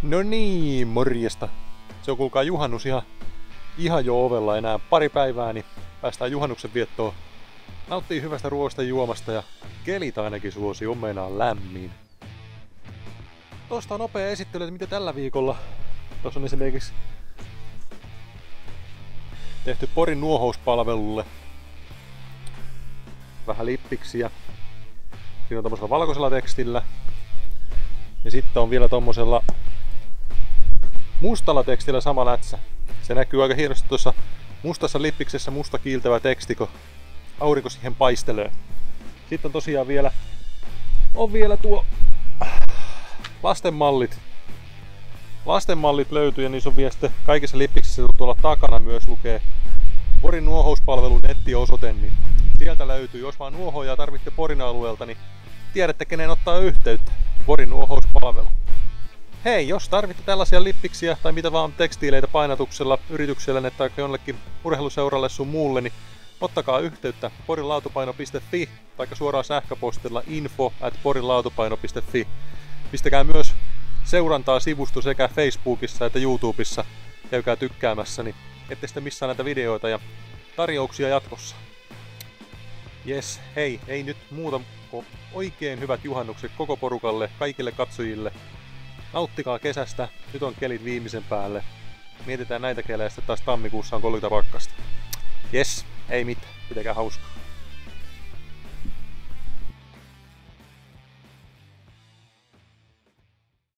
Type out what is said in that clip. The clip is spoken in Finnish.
No niin, morjesta. Se on kuulkaa juhannus ihan jo ovella, enää pari päivää, niin päästään juhannuksen viettoon. Nauttii hyvästä ruoasta ja juomasta ja kelit ainakin suosi, on meinaan lämmin. Tuosta on nopea esittely, että mitä tällä viikolla. Tuossa on esimerkiksi tehty Porin nuohouspalvelulle vähän lippiksiä. Siinä on tommosella valkoisella tekstillä. Ja sitten on vielä tommosella mustalla tekstillä sama lätsä. Se näkyy aika hienosti tuossa mustassa lippiksessä musta kiiltävä teksti, kun aurinko siihen paistelee. Sitten on tosiaan vielä tuo lastenmallit. Lastenmallit löytyy ja niissä on vielä sitten kaikissa lippiksissä tuolla takana myös lukee Porin nuohouspalvelun nettiosoite, niin sieltä löytyy. Jos vaan nuohoojaa tarvitte Porin alueelta, niin tiedätte kenen ottaa yhteyttä. Porin nuohouspalvelu. Hei, jos tarvitte tällaisia lippiksiä tai mitä vaan tekstiileitä painatuksella yritykselle tai jollekin urheiluseuralle sun muulle, niin ottakaa yhteyttä porinlaatupaino.fi tai suoraan sähköpostilla info@porinlaatupaino.fi. Pistäkää myös seurantaa sivusto sekä Facebookissa että YouTubessa. Käykää tykkäämässä, niin ette sitten missaa näitä videoita ja tarjouksia jatkossa. Jes, hei, ei nyt muuta kuin oikein hyvät juhannukset koko porukalle, kaikille katsojille. Nauttikaa kesästä, nyt on kelit viimeisen päälle. Mietitään näitä kelejä, sitten taas tammikuussa on 30 pakkasta. Jes, ei mitään, pitäkää hauskaa.